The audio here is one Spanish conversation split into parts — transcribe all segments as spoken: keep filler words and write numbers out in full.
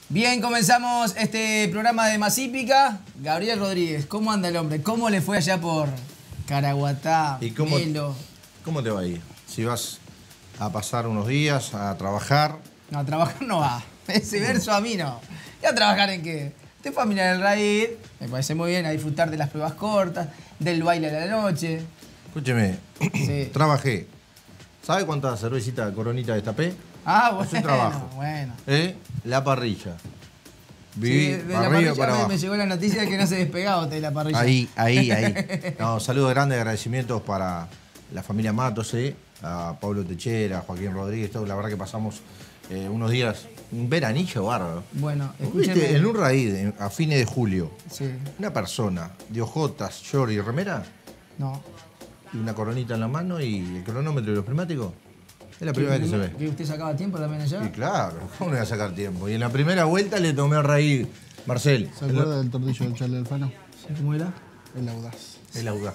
Bien, comenzamos este programa de Más Hípica. Gabriel Rodríguez, ¿cómo anda el hombre? ¿Cómo le fue allá por Caraguatá, ¿Y cómo, Melo? ¿Cómo te va a ir? Si vas a pasar unos días a trabajar. No, a trabajar no va. Ese verso a mí no. ¿Y a trabajar en qué? Te fue a mirar el raíz, me parece muy bien, a disfrutar de las pruebas cortas, del baile a la noche. Escúcheme, Sí. trabajé. ¿Sabe cuántas cervecitas Coronita destapé? Ah, bueno, Es un trabajo. bueno. ¿Eh? La parrilla. Viví Sí, de para la arriba parrilla para me, abajo. me llegó la noticia de que no se despegaba usted de la parrilla. Ahí, ahí, ahí. No, saludos grandes, agradecimientos para la familia Matos, ¿eh? A Pablo Techera, a Joaquín Rodríguez, todo. La verdad que pasamos eh, unos días, un veranillo bárbaro. Bueno, ¿Viste? escúcheme. En un raíz, en- a fines de julio, Sí, una persona de ojotas, short y remera, no. y una coronita en la mano y el cronómetro y los prismáticos, es la primera vez que se ve. ¿Que usted sacaba tiempo también allá? Y claro, ¿cómo no voy a sacar tiempo? Y en la primera vuelta le tomé a raíz, Marcel, ¿Se acuerda del tordillo del Charlie Alfano? ¿Cómo era? El audaz. el audaz.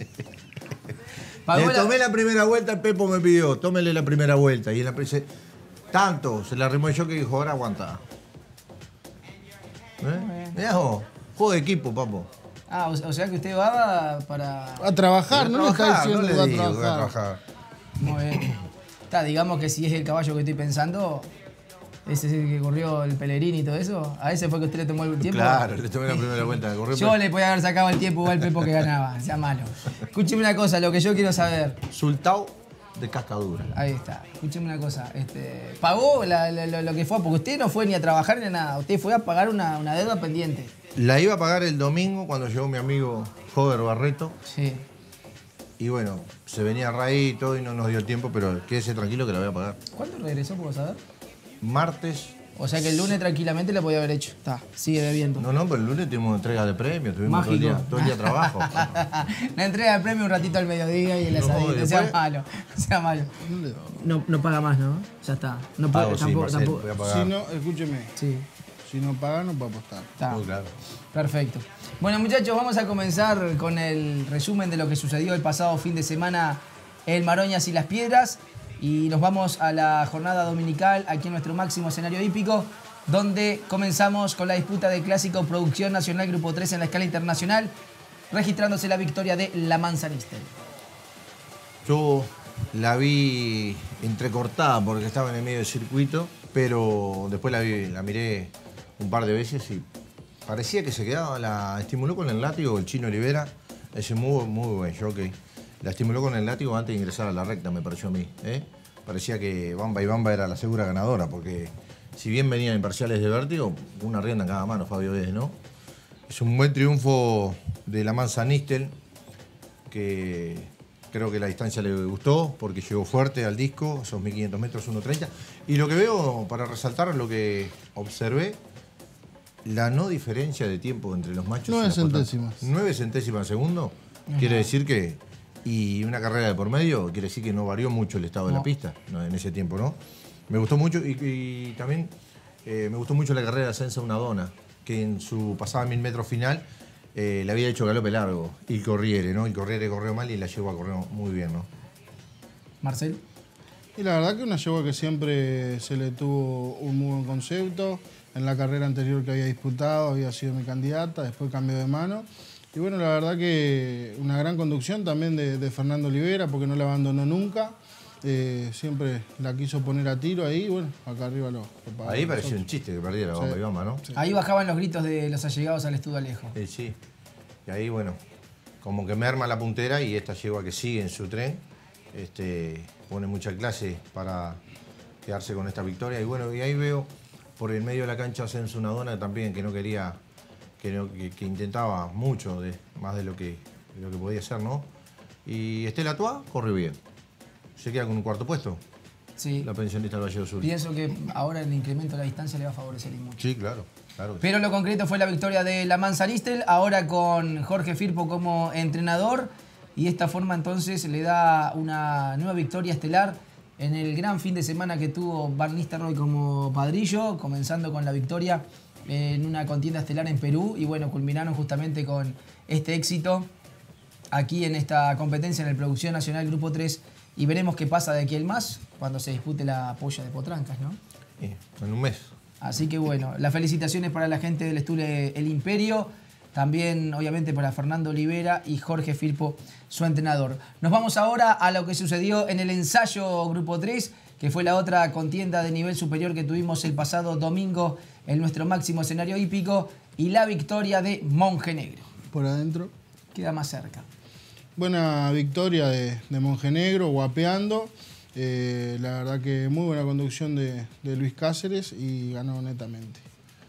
Pagó Le la- tomé la primera vuelta, el Pepo me pidió, tómele la primera vuelta. Y en la se- tanto, se la arrimó yo que dijo, ahora aguanta. ¿Eh? Mirá vos, juego de equipo, papo. Ah, o, o sea que usted va para... A trabajar, Voy a no le está trabajar, diciendo no que le va a digo que voy a trabajar. trabajar. Muy bien. Está, digamos que si es el caballo que estoy pensando, ese es el que corrió el Pellegrini y todo eso, a ese fue que usted le tomó el tiempo. Claro, le tomé la primera vuelta. Corrió, Yo le podía haber sacado el tiempo igual al Pepo que ganaba, sea malo. Escúcheme una cosa, lo que yo quiero saber. Sultao de cascadura. Ahí está, escúcheme una cosa. Este, ¿Pagó la- la- lo, lo que fue? Porque usted no fue ni a trabajar ni a nada, usted fue a pagar una, una deuda pendiente. La iba a pagar el domingo cuando llegó mi amigo Jover Barreto. Sí. Y bueno, se venía a raíz y todo y no nos dio tiempo, pero quédese tranquilo que la voy a pagar. ¿Cuándo regresó, puedo saber? Martes. O sea que el lunes tranquilamente la podía haber hecho. Está, sigue debiendo. No, no, pero el lunes tuvimos entrega de premios, tuvimos todo el Mágico. día, todo el día trabajo. La entrega del premio un ratito al mediodía y el asadito. y No sea después- malo, no sea malo. No, no paga más, ¿no? Ya está. No puede, Pago, sí, tampoco, Marcel, tampoco. voy a pagar. Si no, escúcheme, Sí, si no paga, no puede apostar. está. Muy claro. Perfecto. Bueno, muchachos, vamos a comenzar con el resumen de lo que sucedió el pasado fin de semana en Maroñas y Las Piedras. Y nos vamos a la jornada dominical aquí en nuestro máximo escenario hípico, donde comenzamos con la disputa del clásico Producción Nacional Grupo tres en la escala internacional, registrándose la victoria de La Manzanista. Yo la vi entrecortada porque estaba en el medio del circuito, pero después la, vi, la miré un par de veces y parecía que se quedaba, la estimuló con el látigo el Chino Olivera, ese muy, muy buen jockey. La estimuló con el látigo antes de ingresar a la recta, me pareció a mí. ¿eh? Parecía que Bamba y Bamba era la segura ganadora, porque si bien venían en parciales de vértigo, una rienda en cada mano, Fabio Díez, ¿no? Es un buen triunfo de la Mansa Nistel, que creo que la distancia le gustó, porque llegó fuerte al disco, esos mil quinientos metros, uno treinta. Y lo que veo, para resaltar lo que observé, la no diferencia de tiempo entre los machos Nueve y las potras. centésimas. Nueve centésimas segundo, quiere decir que... Y una carrera de por medio, quiere decir que no varió mucho el estado de la No. pista ¿no? en ese tiempo, ¿no? Me gustó mucho y, y también eh, me gustó mucho la carrera de Ascensa Una Dona, que en su pasada mil metros final eh, le había hecho galope largo, y Corriere, ¿no? El Corriere corrió mal y la llevó a correr muy bien, ¿no? Marcel. Y la verdad que una yegua que siempre se le tuvo un muy buen concepto. En la carrera anterior que había disputado había sido mi candidata, después cambió de mano. Y bueno, la verdad que una gran conducción también de, de Fernando Olivera, porque no la abandonó nunca. Eh, siempre la quiso poner a tiro ahí, y bueno, acá arriba lo, lo pagó Ahí con pareció un nosotros. chiste que perdiera Bamba y Bamba, ¿no? Ahí bajaban los gritos de los allegados al estudio Alejo. Eh, sí. Y ahí, bueno, como que merma la puntera y esta yegua que sigue en su tren, este, pone mucha clase para quedarse con esta victoria. Y bueno, y ahí veo por el medio de la cancha Ascenso Una Dona también, que no quería, que, no- que- que intentaba mucho, de, más de lo, que, de lo que podía hacer, ¿no? Y Estela Toa corre bien. Se queda con un cuarto puesto, Sí. la pensionista del Valle del Sur. Pienso que ahora el incremento de la distancia le va a favorecer y mucho. Sí, claro. claro que sí. Pero lo concreto fue la victoria de la Manzanistel, ahora con Jorge Firpo como entrenador. Y de esta forma entonces le da una nueva victoria estelar en el gran fin de semana que tuvo Van Nistelrooy como padrillo, comenzando con la victoria en una contienda estelar en Perú. Y bueno, culminaron justamente con este éxito aquí en esta competencia en el Producción Nacional Grupo tres. Y veremos qué pasa de aquí al más cuando se dispute la polla de Potrancas, ¿no? Sí, en un mes. Así que bueno, las felicitaciones para la gente del Estul El Imperio. También, obviamente, para Fernando Olivera y Jorge Firpo, su entrenador. Nos vamos ahora a lo que sucedió en el ensayo Grupo tres, que fue la otra contienda de nivel superior que tuvimos el pasado domingo en nuestro máximo escenario hípico, y la victoria de Monjenegro. Por adentro. Queda más cerca. Buena victoria de, de Monjenegro, guapeando. Eh, la verdad que muy buena conducción de, de Luis Cáceres y ganó netamente.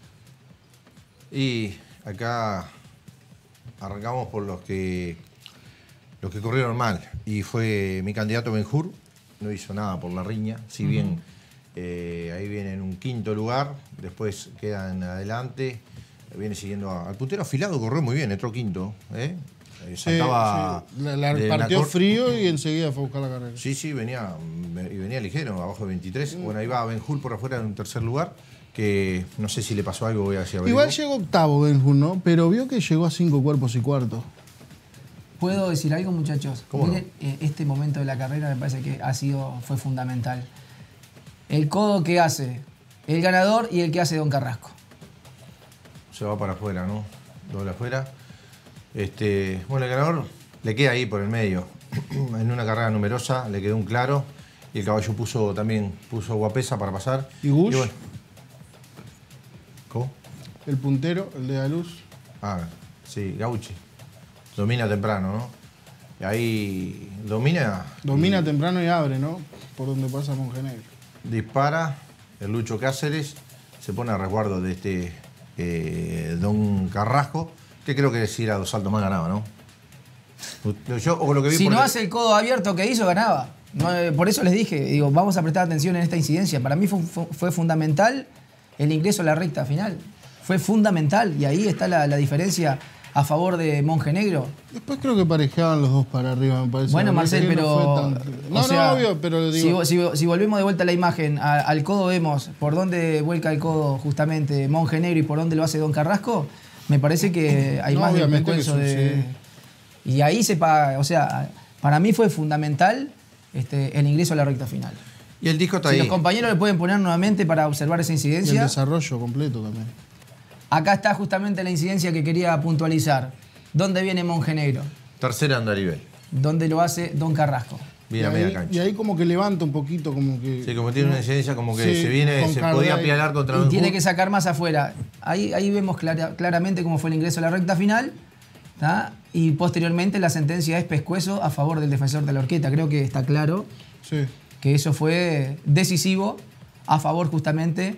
Y acá arrancamos por los que los que corrieron mal, y fue mi candidato Benjur. No hizo nada por la riña, si bien uh-huh. eh, ahí viene en un quinto lugar, después queda en adelante, viene siguiendo a, al puntero afilado, corrió muy bien, entró quinto, ¿eh? Eh, saltaba sí, sí. La, la partió frío y enseguida fue a buscar la carrera. Sí, sí, venía, y venía ligero, abajo de veintitrés. Mm. Bueno, ahí va Benjur por afuera en un tercer lugar, que no sé si le pasó algo, voy a decir. Igual llegó octavo Benjur, ¿no? Pero vio que llegó a cinco cuerpos y cuarto. ¿Puedo decir algo, muchachos? ¿Cómo Miren, no? eh, este momento de la carrera me parece que ha sido, fue fundamental. El codo que hace el ganador y el que hace Don Carrasco. Se va para afuera, ¿no? Doble afuera. Este, bueno, el ganador le queda ahí por el medio. En una carrera numerosa le quedó un claro. Y el caballo puso también puso guapesa para pasar. ¿Y Gush? Y bueno. ¿Cómo? El puntero, el de la luz. Ah, sí, Gauchi. Domina temprano, ¿no? Y ahí domina. Domina y temprano y abre, ¿no? Por donde pasa Monjenegro. Dispara el Lucho Cáceres, se pone a resguardo de este eh, Don Carrasco, que creo que si era dos saltos más ganaba, ¿no? Yo, o lo que vi si por no el... hace el codo abierto que hizo, ganaba. No, por eso les dije, digo, vamos a prestar atención en esta incidencia. Para mí fue, fue, fue fundamental el ingreso a la recta final. Fue fundamental y ahí está la, la diferencia a favor de Monjenegro. Después creo que parejaban los dos para arriba, me parece. Bueno, Marcel, pero... No, tan... no, sea, no, obvio, pero digo... Si, si, si volvemos de vuelta a la imagen, a, al codo vemos por dónde vuelca el codo justamente Monjenegro y por dónde lo hace Don Carrasco, me parece que hay no, más de un pescuezo de... Sí. Y ahí se paga, o sea, para mí fue fundamental este, el ingreso a la recta final. Y el disco está si ahí. Los compañeros le pueden poner nuevamente para observar esa incidencia. Y el desarrollo completo también. Acá está justamente la incidencia que quería puntualizar. ¿Dónde viene Monjenegro? Tercera andarivel. ¿Dónde lo hace Don Carrasco? Viene a media cancha. Y ahí como que levanta un poquito, como que... Sí, como tiene una incidencia, como que sí, se viene, se podía apialar contra Y un tiene que sacar más afuera. Ahí, ahí vemos clara, claramente cómo fue el ingreso a la recta final. ¿Tá? Y posteriormente la sentencia es pescuezo a favor del defensor de la horqueta. Creo que está claro sí. que eso fue decisivo a favor justamente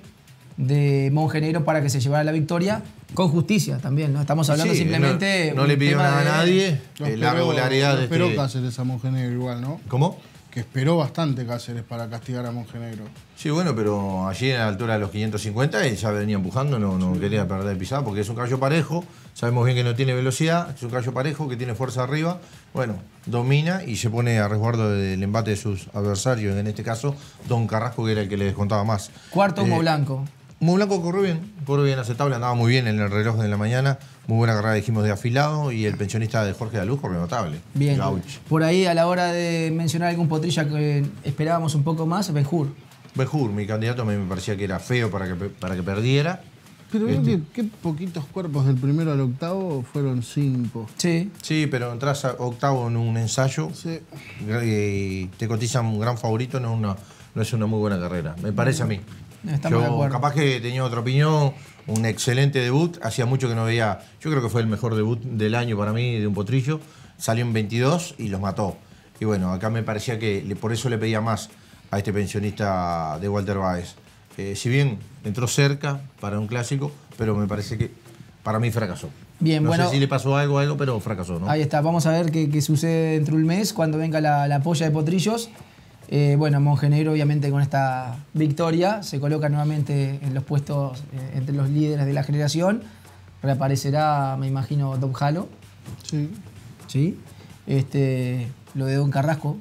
de Monjenegro para que se llevara la victoria con justicia también, ¿no? Estamos hablando sí, simplemente... No, no le pidió nada de, a nadie. Esperó, la regularidad de esperó este... Cáceres a Monjenegro igual, ¿no? ¿Cómo? Que esperó bastante Cáceres para castigar a Monjenegro. Sí, bueno, pero allí a la altura de los quinientos cincuenta él ya venía empujando, no, no sí. quería perder pisada porque es un caballo parejo, sabemos bien que no tiene velocidad, es un caballo parejo que tiene fuerza arriba, bueno, domina y se pone a resguardo del embate de sus adversarios, en este caso Don Carrasco, que era el que le descontaba más. Cuarto, eh, Humo Blanco. Humo Blanco corrió bien, corrió bien aceptable, andaba muy bien en el reloj de la mañana, muy buena carrera dijimos de afilado y el pensionista de Jorge de la Luz corrió notable. Bien. Gauch. Por ahí a la hora de mencionar algún potrilla que esperábamos un poco más, Benjur. Benjur, mi candidato, me parecía que era feo para que, para que perdiera. Pero veo que qué poquitos cuerpos del primero al octavo fueron cinco. Sí. Sí, pero entras a octavo en un ensayo sí. y te cotizan un gran favorito, no, una, no es una muy buena carrera, me parece a mí. Estamos yo de acuerdo. Capaz que tenía otra opinión, un excelente debut, hacía mucho que no veía, yo creo que fue el mejor debut del año para mí de un potrillo, salió en veintidós y los mató. Y bueno, acá me parecía que por eso le pedía más a este pensionista de Walter Báez. Eh, si bien entró cerca para un clásico, pero me parece que para mí fracasó. Bien, no bueno, sé si le pasó algo algo, pero fracasó, ¿no? Ahí está, vamos a ver qué, qué sucede dentro del mes cuando venga la, la polla de potrillos. Eh, bueno, Monjenegro obviamente con esta victoria se coloca nuevamente en los puestos eh, entre los líderes de la generación. Reaparecerá, me imagino, Don Jalo. Sí. Sí. Este, lo de Don Carrasco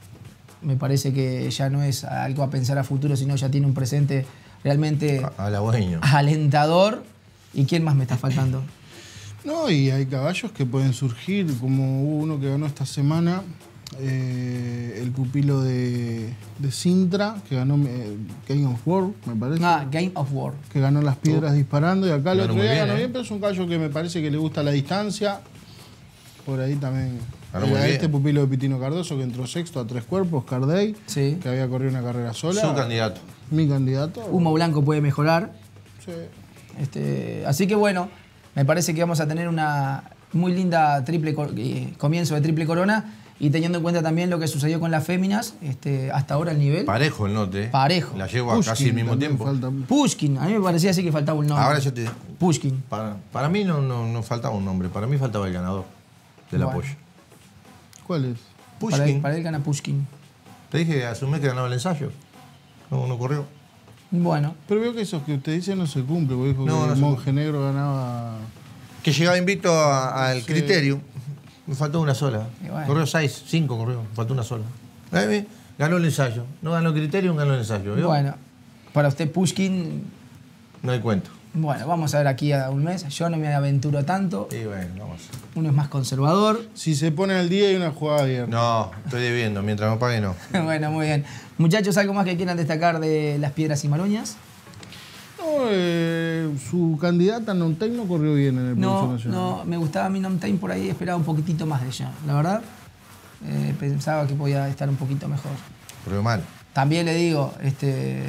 me parece que ya no es algo a pensar a futuro, sino ya tiene un presente realmente halagüeño, alentador. ¿Y quién más me está faltando? No, y hay caballos que pueden surgir, como hubo uno que ganó esta semana, eh, el pupilo de, de Sintra, que ganó eh, Game of War, me parece. Ah, Game of War. Que ganó las piedras disparando. Y acá el Ganó otro muy día bien, ganó ¿eh? bien, pero es un gallo que me parece que le gusta la distancia. Por ahí también. Ganó Eh, muy a bien. este pupilo de Pitino Cardoso, que entró sexto a tres cuerpos, Cardey, Sí. que había corrido una carrera sola. Su candidato. Mi candidato. Humo blanco puede mejorar. Sí. Este, así que bueno, me parece que vamos a tener una muy linda triple co- eh, comienzo de triple corona. Y teniendo en cuenta también lo que sucedió con las féminas, este, hasta ahora el nivel. Parejo el note. ¿eh? Parejo. La llevo a Pushkin casi al mismo también tiempo. falta. Pushkin, a mí me parecía así que faltaba un nombre. Ahora yo te digo. Pushkin. Para, para mí no, no, no faltaba un nombre, para mí faltaba el ganador del Bueno. apoyo. ¿Cuál es? Para él, Pushkin. para él gana Pushkin. Te dije hace un mes que ganaba el ensayo. No, no corrió. Bueno, Pero veo que esos que usted dice no se cumple, porque dijo No, que no el se monje negro ganaba. Que llegaba invicto a- al Sí. criterio. Me faltó una sola. Y bueno. Corrió seis, cinco corrió. Me faltó una sola. Ahí ganó el ensayo. No ganó el criterio, ganó el ensayo. ¿vio? bueno. Para usted Pushkin, No hay cuento. bueno, vamos a ver aquí a un mes. Yo no me aventuro tanto. Y bueno, vamos. Uno es más conservador. Si se pone al día, hay una jugada abierta. No, estoy debiendo. Mientras me pague, no. Bueno, muy bien. Muchachos, ¿algo más que quieran destacar de las piedras y maroñas? No, eh, su candidata non-tech no corrió bien en el Pulso No, Nacional. no, me gustaba mi Time por ahí, esperaba un poquitito más de ella. La verdad, eh, pensaba que podía estar un poquito mejor. Corrió mal. También le digo, este.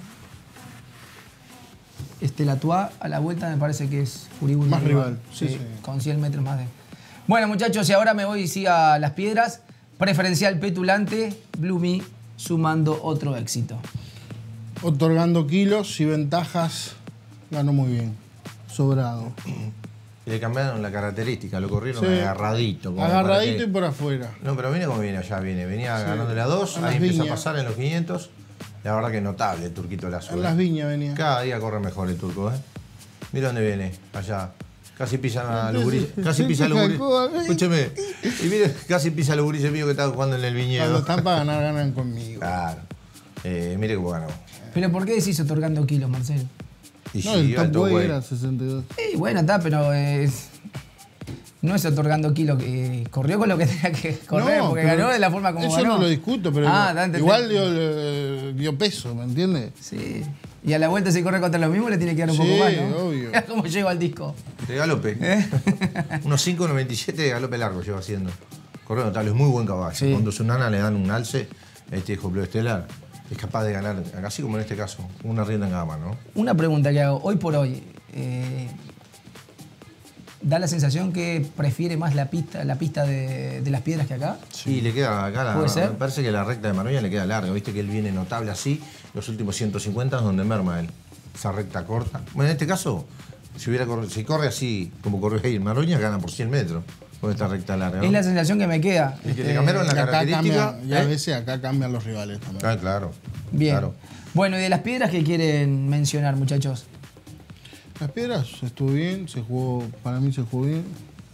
Este Latois a la vuelta me parece que es furibundo. Más rival, sí, sí. Con cien metros más de. Bueno, muchachos, y ahora me voy sí a las piedras. Preferencial petulante, Blumi sumando otro éxito. Otorgando kilos y ventajas, ganó muy bien. Sobrado. Y le cambiaron la característica, lo corrieron Sí. agarradito. como para Agarradito que- y por afuera. No, pero viene como viene allá, viene. Venía Sí. ganándole a dos, A las ahí empezó a viñas. pasar en los quinientos. La verdad que notable el turquito Lazo. En ¿eh? las viñas venía. Cada día corre mejor el turco, ¿eh? Mira dónde viene, allá. Casi pisa a los gurises. Casi Sí, pisa a los sí, gurises. sí. Escúcheme. Y mire, casi pisa a los gurises míos que estaban jugando en el Cuando viñedo. están para ganar, ganan conmigo. Claro. Eh, mire cómo ganó. Pero ¿por qué decís otorgando kilos, Marcelo? Y No, sí, el top alto weight weight. era sesenta y dos. Sí, bueno, está, pero es- no es otorgando kilos, que corrió con lo que tenía que correr, No, porque pero ganó de la forma como eso ganó. no lo discuto, pero Ah, igual, Dante, igual te- dio, eh, dio peso, ¿me entiendes? Sí. Y a la vuelta si corre contra lo mismo le tiene que dar un Sí, poco más, ¿no? obvio. Mira cómo llego al disco. De galope. ¿Eh? Unos cinco noventa y siete de galope largo lleva haciendo. Corrió notable, es muy buen caballo. Sí. Cuando su nana le dan un alce, este hijo Blue Estelar es capaz de ganar, así como en este caso, una rienda en gama, ¿no? Una pregunta que hago, hoy por hoy, eh, da la sensación que prefiere más la pista, la pista de, de las piedras que acá. Sí, le queda acá la, ¿Puede ser? me parece que la recta de Maroña le queda larga, viste que él viene notable así, los últimos ciento cincuenta es donde merma él, esa recta corta. Bueno, en este caso, si hubiera corri- si corre así como corrió ahí en Maroña, gana por cien metros con esta recta larga. ¿no? Es la sensación que me queda. Y que Este, le cambiaron la Y acá característica. cambia, y a ¿eh? veces acá cambian los rivales también. Ah, claro. Bien. Claro. Bueno, y de las piedras que quieren mencionar, muchachos. Las piedras estuvo bien, se jugó, para mí se jugó bien.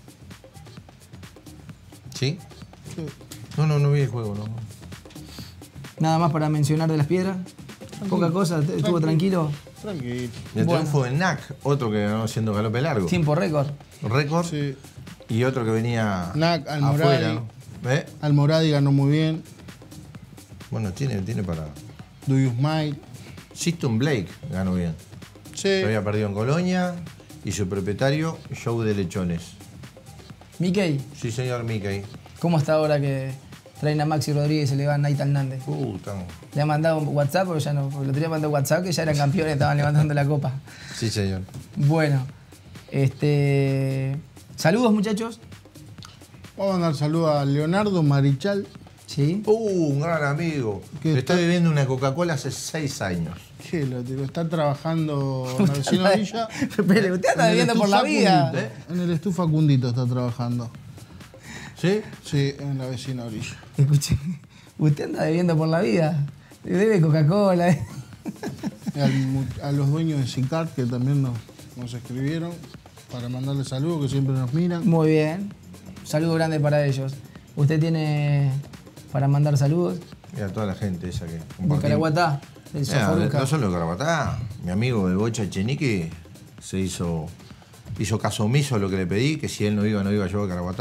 ¿Sí? Sí. No, no, no vi el juego, no. Nada más para mencionar de las piedras. Poca cosa, estuvo tranquilo. Tranquilo. Y el Bueno. triunfo de N A C, otro que ganó haciendo galope largo. Tiempo récord. Récord. Sí. Y otro que venía N A C, Almoradi. afuera. ¿no? ¿Eh? Almoradi ganó muy bien. Bueno, tiene, tiene para... Do You Smile. Siston Blake ganó bien. Sí. Se había perdido en Colonia y su propietario, Show de Lechones. Mickey, Sí, señor Mickey. ¿cómo está ahora que traen a Maxi Rodríguez y se le va a Naita Hernández? Puta. Le ha mandado un WhatsApp, porque ya no, porque lo tenía mandado WhatsApp, que ya eran campeones, estaban levantando la copa. Sí, señor. Bueno, este. Saludos, muchachos. Vamos a mandar saludos a Leonardo Marichal. Sí. Uh, un gran amigo. ¿Qué Está está? viviendo una Coca-Cola hace seis años. Que lo digo, está trabajando en la vecina Villa. Pero usted anda En el viviendo por la Estufa vida. Cundito. En el Estufa Cundito está trabajando. ¿Sí? Sí, en la vecina orilla. Escuche, usted anda bebiendo por la vida. Debe Coca-Cola. ¿eh? Y al mu- a los dueños de Sicar, que también nos, nos escribieron para mandarles saludos, que siempre nos miran. Muy bien. Saludo grande para ellos. ¿Usted tiene para mandar saludos? Y a toda la gente esa que De compartimos. Caraguatá, del Mira, Soforuca. no solo de Caraguatá, mi amigo de Bocha Echenique se hizo, hizo caso omiso a lo que le pedí, que si él no iba, no iba yo a Caraguatá.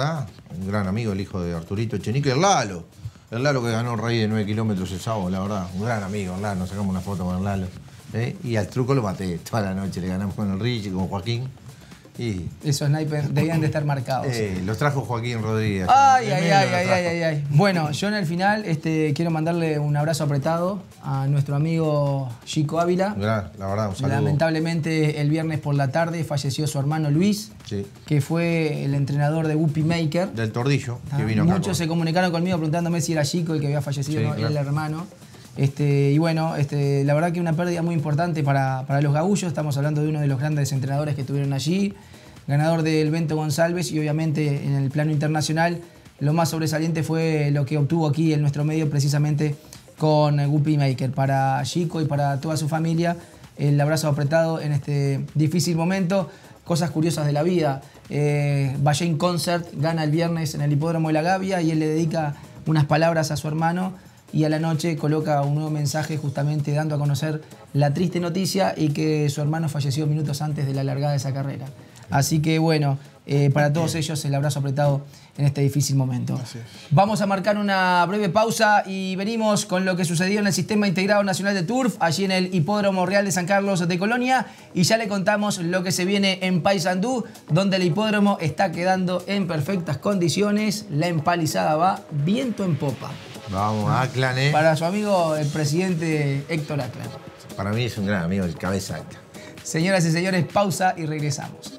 un gran amigo, el hijo de Arturito Echenique, el Lalo. El Lalo que ganó el Rey de nueve kilómetros el sábado, la verdad. Un gran amigo, el Lalo. Nos sacamos una foto con el Lalo. ¿eh? Y al truco lo maté toda la noche. Le ganamos con el Richie, con Joaquín. Y esos snipers debían de estar marcados. Eh, los trajo Joaquín Rodríguez. Ay, ay, ay, ay, ay, ay, ay. Bueno, yo en el final este, quiero mandarle un abrazo apretado a nuestro amigo Chico Ávila. La, la verdad, un saludo. Lamentablemente el viernes por la tarde falleció su hermano Luis, sí. que fue el entrenador de Guppy Maker. Del Tordillo, ah, que vino Muchos acá con... se comunicaron conmigo preguntándome si era Chico el que había fallecido, sí, no, claro. el hermano. Este, y bueno, este, la verdad que una pérdida muy importante para, para los gagullos. Estamos hablando de uno de los grandes entrenadores que estuvieron allí, ganador del Bento González, y obviamente en el plano internacional lo más sobresaliente fue lo que obtuvo aquí en nuestro medio precisamente con Guppy Maker. Para Chico y para toda su familia, el abrazo apretado en este difícil momento. Cosas curiosas de la vida. Eh, Bayen Concert gana el viernes en el Hipódromo de la Gavia y él le dedica unas palabras a su hermano y a la noche coloca un nuevo mensaje justamente dando a conocer la triste noticia y que su hermano falleció minutos antes de la largada de esa carrera. Así que bueno, eh, para todos ellos el abrazo apretado en este difícil momento. Vamos a marcar una breve pausa y venimos con lo que sucedió en el Sistema Integrado Nacional de Turf, allí en el Hipódromo Real de San Carlos de Colonia, y ya le contamos lo que se viene en Paysandú, donde el hipódromo está quedando en perfectas condiciones. La empalizada va viento en popa. Vamos, Aclan, ¿eh? Para su amigo el presidente Héctor Aclan. Para mí es un gran amigo, el cabeza alta. Señoras y señores, pausa y regresamos.